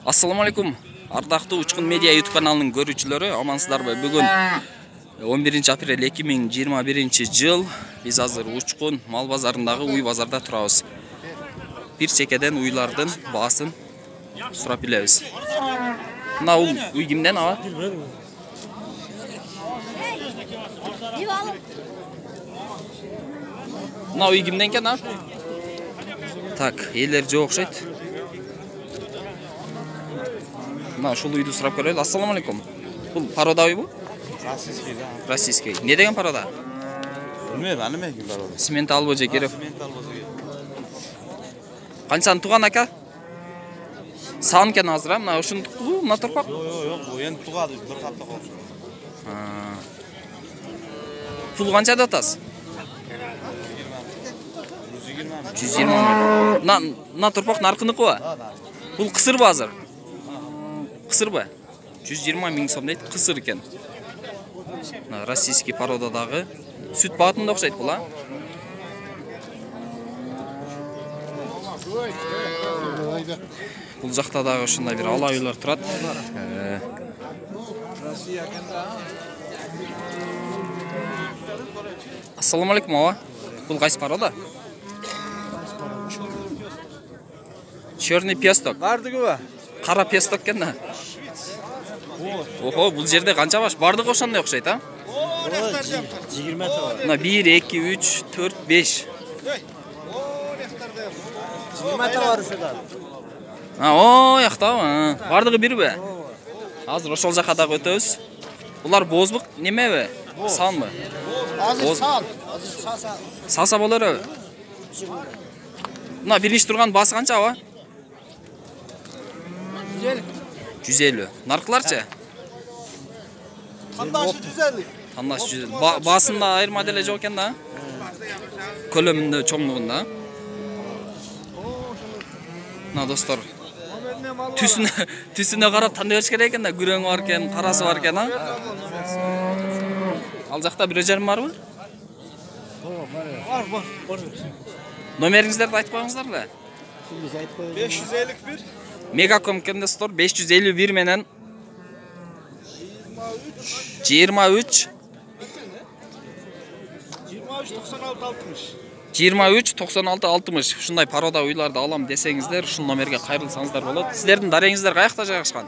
Assalamu alaikum. Ардактуу Учкун Медиа YouTube каналынын көрүүчүлөрү, амансыздарбы? Бүгүн 11 апрель 2021 жыл. Биз азыр Учкун мал базарындагы уй базарда турабыз. Бир чекеден уйлардын баасын сурап билебиз. Мына уй кимден аба? Мына уй кимден экен а? Так, элер жок окшойт. Мына ушул үйдү сурап көрөлү. Ассаламу алейкум. Бул порода уй бу? Российский, да. Российский. Не деген порода? Bilmiyorum, anime kim var orada? Симент албы же керек. Siment alması gibi. Канчаны туган ака? Сан кен азыр, мына ушундукпу, мына торпак? Yok, bu endi tug'adi, bir hafta qoldi. Пул канча деп атасыз? 120 mi? 120 миң. Мына торпак наркыныкыбы? Бул кысырбы азыр? Кысырбы? 120 миң сом дейт, кысыр экен. Мына российский породадагы сүт багытында окшойт бул, а? Бул жакта дагы ушундай бир ала уйлар турат. Ассаламу алейкум аба. Бул кайсы порода? Черный песток. Bardigi bu. Кара песток экен да. Охо, бул жерде канча баш? Бардыгы ошондой окшойт, а? 20 metre var. Мына 1 2 3 4 5. 20 metre var şurada. О, яктабы? Бардыгы бирби? Азыр ошол жака дагы өтөбүз. Булар бозбук немеби? Санбы? Azıcık sal. Саса болору. Мына биринчи турган баасы канча аба? 150. 150. Наркыларчы? Kandaşı 150. Тандаш 150. Баасында айырма деле жок экен да? Көлөмүндө, чоңдугунда. Мына достор, түсүнө карап тандай бериш керек экен да, күрөңү бар экен, карасы бар экен, а? Ал жакта 1,5 барбы? Var. Номериңиздерди айтып коюңуздар. 551 Мегаком экен достор, 551 менен 23 23 96 60. Ушундай порода уйларды алам десеңиздер, ушул номерге кайрылсаңыздар болот. Сиздердин дарегиңиздер каякта жайгашкан?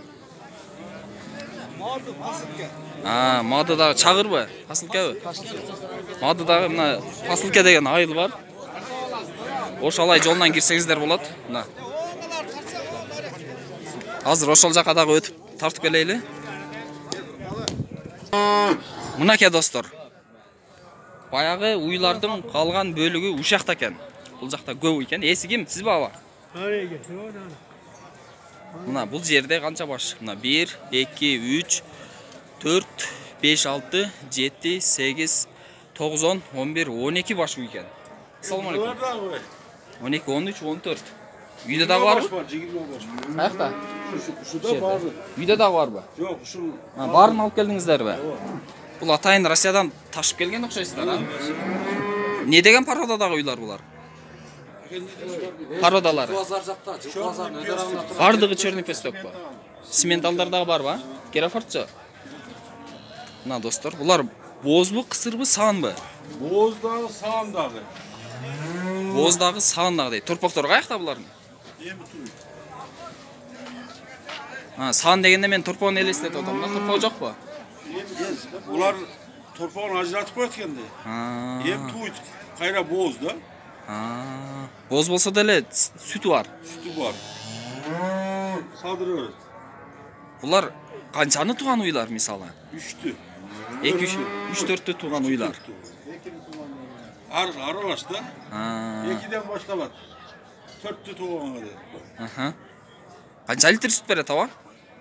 Мадыдагы чагырбы? Пасылкабы? Мадыдагы мына Пасылка деген айыл бар. Ошолай жолунан кирсеңиздер болот. Мына. Азыр ошол жака дагы өтүп тартып келейли. Мынакей достор. Баягы уйлардын калган бөлүгү ушакта экен. Бул жакта көп экен. Эси ким? Сизби аба? Мына бул жерде канча баш? Мына 1 2 3 4 5 6 7 8 9 10 11 12 баш уй экен. Ассаламу алейкум. 12 13 14. Үйдө дагы барбы? Каякта? Şurada vardı. Үйдө дагы барбы? Yok, şu Баарын алып келдиңиздерби? Бул атайын Россиядан ташып келген окшойсуздар, а? Не деген породадагы уйлар булар? Породалары. Pazar jakta, Жыл pazar ne tarafında turadi? Бардыгы черный пестокпу? Сименталдардагы барбы, а? Керафортчу. Мына достор, булар бозбу, кысырбы, саанбы? Bozdağı, sağındağı. Боздагы, саандагы дейт. Торпоктор каякта булардын? Саан дегенде мен торпогун элестетип атам да. Торпоо жокпу? Bunlar torpağını ajratıp ötkende. Hem tuyt, kayra boz da. Боз болсо деле сүтү бар. Sütü var. Sadırı. Булар канчаны туган уйлар мисалы? 3'tü. 2 3 4тү туган уйлар. Aralaş da. 2'den başkalar. 4'tü tuğan hadi. Канча литр сүт берет аба?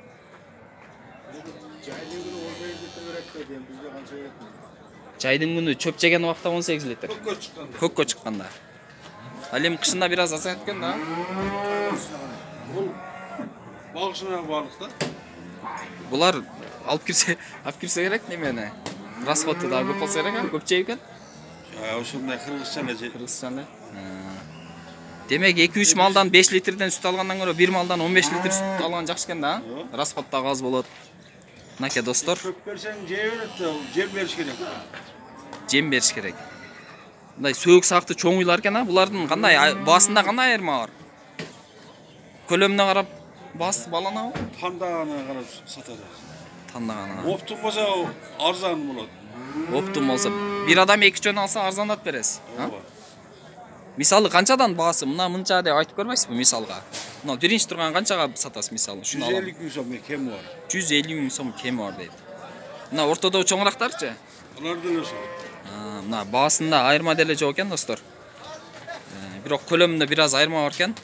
Жайдын күнү чөп жеген убакта 18 литр. Kökkö çıkkanda. Көккө чыкканда. Ал эми кышында бир аз азайып кеткен да. Бұл балықшына барлық да. Булар алып кирсе керек немени? Расходу да көп болсо керек, көп жейт экен. Ошондой кыргызча эле. Кыргызчаны. Демек 2-3 малдан 5 литрден сүт алгандан көрө 1 малдан 15 литр сүт алган жакшы экен да. Расход да аз болот. Мынакей достор. Көп берсең жей берет да, жем бериш керек. Жем бериш керек. Мындай сөөк сакты чоң уйлар экен, булардын кандай басында кандай айырма бар? Көлөмүнө карап бас баланабы? Тандаганы карап сатады. Тандаганы. Оптум болсо арзан болот. Оптум болсо бир адам 2 жөн алса арзандап бересиз. Мисалы канчадан баасы? Мынча деп айтып көрмөйсүзбү мисалга? Мына биринчи турган канчага сатасыз мисалы? 150 000 сом кеми бар. 150 000 сом кеми бар дейт. Мына ортодо чоңурактарчы? Алар деле ошо. Мына баасында айырма деле жок экен достор. Бирок көлөмүндө бир аз айырма бар экен.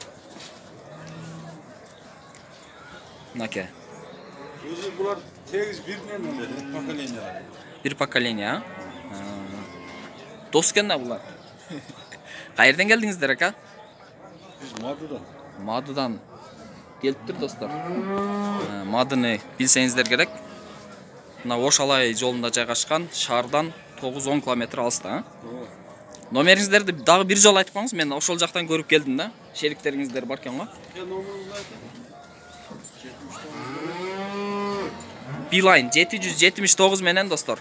Мынакей. Өзү булар тегиз биринен поколение. Бир поколение, Дос экен да булар. Кайерден келдиңиздер ака? Биз Мадыдан. Мадыдан келиптир достор. Мадыны билсеңиздер керек. Мына Ошалай жолунда жайгашкан шаардан 9-10 километр алыста. Номериңиздерди дагы бир жолу айтып коңуз, мен ошол жактан көрүп келдим да. Шериктериңиздер бар экен го. Номеріңізді айтып. Билайн 779 менен достор.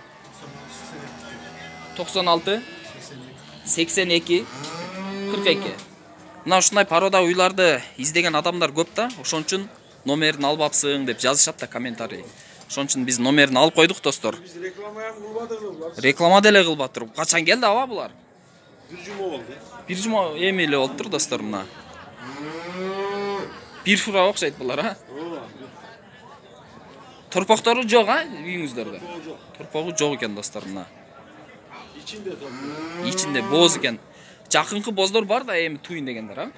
96 82 42. Мына ушундай порода уйларды издеген адамдар көп да, ошон үчүн номерин албапсың деп жазышат да комментарий. Ошон үчүн биз номерин алып койдук достор. Биз реклама кылбадык. Реклама деле кылбаттыр. Качан келди аба булар? Бир жума болду. Бир жума эми эле болуптур достор мына. Бир фура окшойт булар, а? Торпоктору жок, а? Үйүңүздөрдө. Торпогу жок экен достор мына. Ичинде боз экен. Жакынкы боздор бар да эми туйун дегендер, а?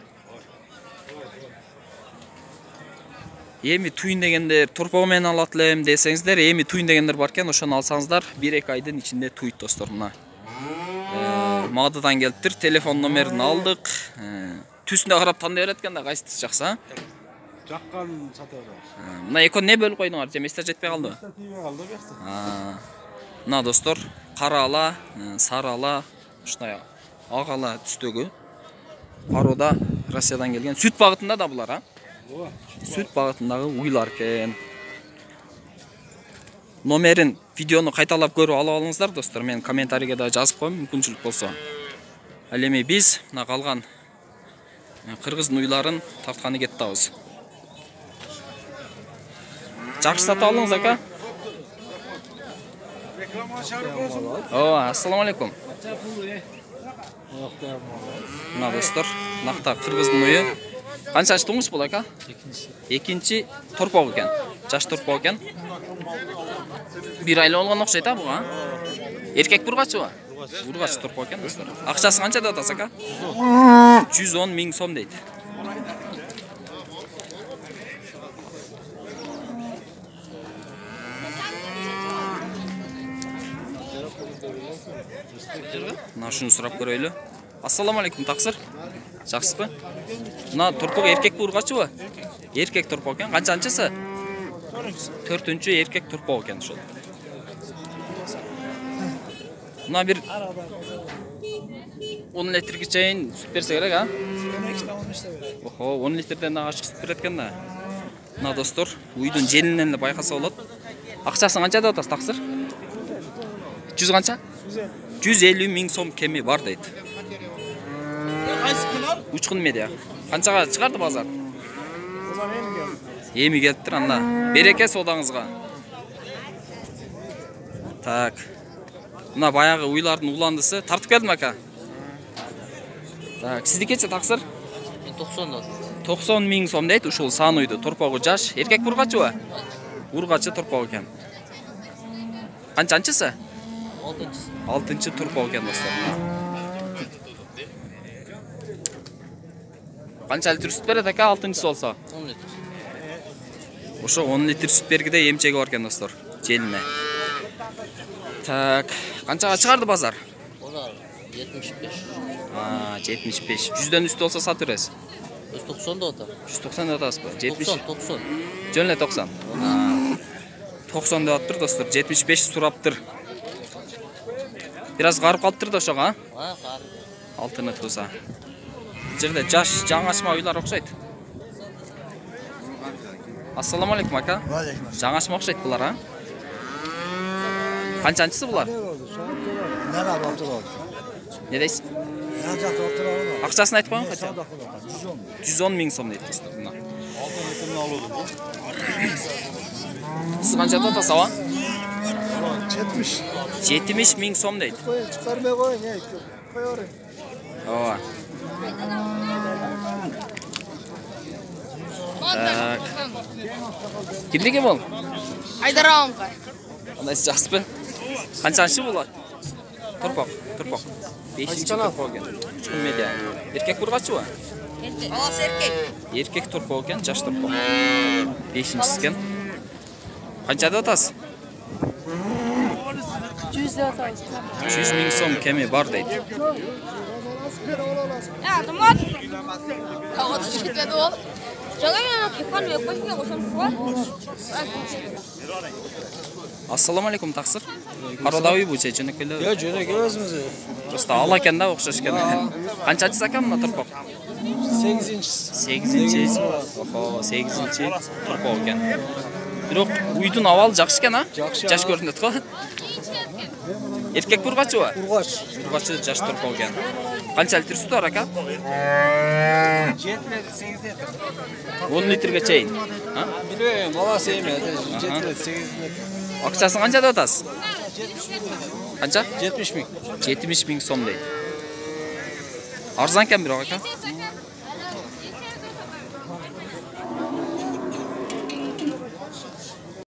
Эми туйун дегендер, торпого менен алат элем десеңиздер, эми туйун дегендер бар экен, ошону алсаңыздар 1-2 айдын ичинде туйт достор мына. Мадыдан келиптир, телефон номерин алдык. Түсүнө карап тандай берет экен да, кайсысы жаксы, а? Жаккан сатабыз. Мына экөө не бөлүп койдуңар, же месте жетпей калдыбы? Жетпей калды бекти. Мына достор, кара ала, сары ала, ушундай ак ала түстөгү порода Россиядан келген. Сүт багытында да булар, а? Сүт багытындагы уйлар экен. Номерин видеону кайталап көрүп алып алыңыздар достор. Мен комментарийге да жазып коем, мүмкүнчүлүк болсо. Ал эми биз мына калган кыргыздын уйларын тартканы кеттабыз. Жакшы сатып алыңыз ака. Реклама чыгарып болсун. Ассаламу алейкум. Мына достор, накта кыргыздын уйу. Канча жаштыңыз бул ака? Экинчи торпок экен. Жаш торпок экен. Бир айлы болгон окшойт а буга? Эркек бургачыбы? Бургач торпок экен достор. Акчасы канча деп атасыз ака? 110 000 сом дейт. Мына шуну сурап көрөйлү. Ассаламу алейкум, таксыр. Жакшысызбы? Мына торпок эркек бургачыбы? Эркек торпок экен. Канчанчысы? 4-чү эркек торпок экен ошол. Мына бир 10 литрге чейин сүт берсе керек, а? Охо, 10 литрден да ашык сүт берет экен да. Мына достор, уйдун желинен эле байкаса болот. Акчасын канча деп атасыз, таксыр? 100 канча? 150 000 сом кеми бар дейт. Учкун медиа. Канчага чыгарды базар? Эми келиптир анда. Береке содаңызга. Так. Мына баягы уйлардын уландысы тартып келдим ака. Так, сиздикечи таксыр? 90 000 сом дейт, ушул сан уйду. Торпогу жаш, эркек бургачыбы? Бургачы торпог экен. Канчанчысы? 6-чы торпог экен достор. Канча литр сүт берет ака 6-чысы болсо? 10 литр. Ошо 10 литр сүт бергиде эмчеги бар экен достор, желине. Так, канчага чыгарды базар? Базар 75. 75. 100дөн үстү болсо сатып бересиз. 190 да ата. 190 деп атасызбы? 70. 90. Жөн эле 90. 90 деп атыптыр достор, 75 сураптыр. Бир аз карып калыптыр да ошого, а? Карып. Алтыны туса. жерде жаш жаңашма үйлер окшойт. Ассаламу алейкум ака. Жаңашма окшойт булар, а? Канчанчысы булар? Не дейсиз? Акчасын айтып коюң качан? 110 миң сом дейт достор. Мына. Сиз канчада атасыз ава? 70 миң сом дейт. Çıkarmaya koyun ya. Koyuyorum. Ооба. Так. Кимдеги бол? Айдарам кай. Кандайсыз, жакшысызбы? Канчанчы булат? Турпок. 5-чи турпок экен. Учкун медиа. Эркек бургачыбы? Аласы эркек. Эркек турпок экен, жаш турпок. 5-чиси экен. Канчада атасыз? 100 lira atayız. 100 миң сом кеми бар дейт. Ya tamam. Kavga şirketi ol. Jangan yang kepan ya, pasti nggak usah buat. Ассаламу алейкум, таксыр. Карадауи бу чеченекелер. Ya cörek özümüzü. Просто ала экен да, окшош экен. Канчанчысы экен мына турпок? 8. 8-чи. Охо, 8-чи турпок экен. Бирок уйдун абалы жакшы экен, а? Жаш көрүнөт го. Эркек бургачыбы? Бургачы жаш турпок экен. Канча литр сут бар ака? 10 литрге чейин. А? Bilmiyorum, balası yemedi. 7-8. Акчасын канчада атасыз? Канча? 70 bin. 70 миң сом дейт. Арзан экен бирок ака.